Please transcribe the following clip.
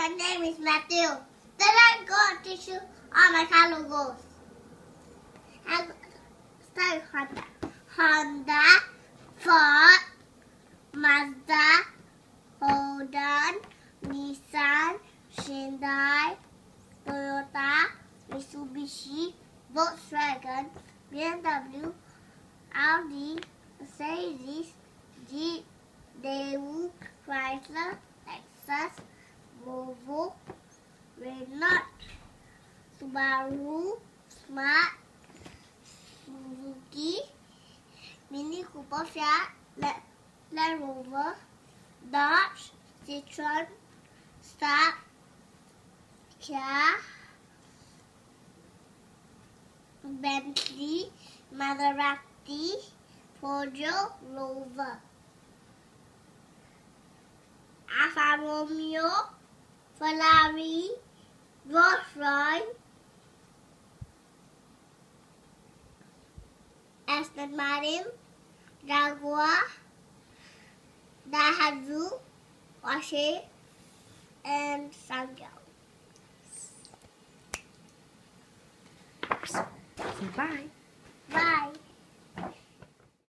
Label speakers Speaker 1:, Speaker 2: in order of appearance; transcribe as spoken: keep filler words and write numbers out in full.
Speaker 1: my name is Matthew. Then I'm going to teach you all my car logos. I'm start with Honda. Honda, Ford, Mazda, Holden, Nissan, Hyundai, Toyota, Mitsubishi, Volkswagen, B M W, Audi, Mercedes, Jeep, Daewoo, Chrysler, Lexus, Volvo, Renault, Subaru, Smart, Suzuki, Mini Cooper, Fiat, Land Rover, Dodge, Citroen, Star, Kia, Bentley, Maserati, Peugeot, Rover, Alfa Romeo, Ferrari, Rolls-Royce, Aston Martin, Jaguar, Daihatsu, Porsche, and Sangyo.
Speaker 2: Say bye.